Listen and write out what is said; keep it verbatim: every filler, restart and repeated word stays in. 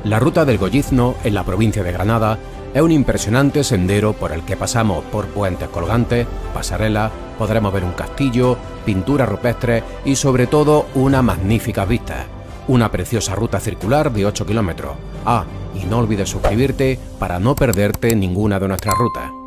La ruta del Gollizno, en la provincia de Granada, es un impresionante sendero por el que pasamos por puentes colgantes, pasarelas, podremos ver un castillo, pinturas rupestres y sobre todo una magnífica vista. Una preciosa ruta circular de ocho kilómetros. Ah, y no olvides suscribirte para no perderte ninguna de nuestras rutas.